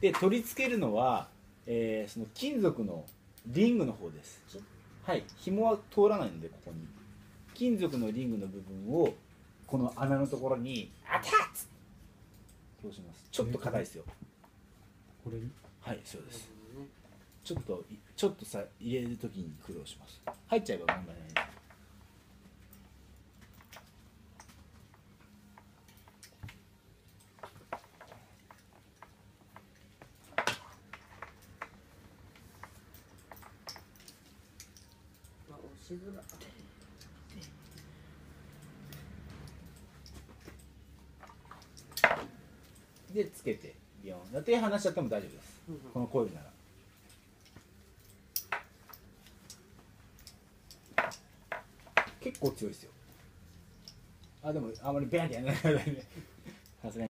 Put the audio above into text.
で取り付けるのは、その金属のリングの方です。はい、紐は通らないので、ここに金属のリングの部分をこの穴のところにアタッツ通します。ちょっと硬いですよ。 これに、 はい、そうです。ちょっとさ入れるときに苦労します。入っちゃえば問題ないです。 しづらでつけてビヨンだって離しちゃっても大丈夫です、このコイルなら結構強いですよ。あ、でもあまりビャンってやらないからねさすがに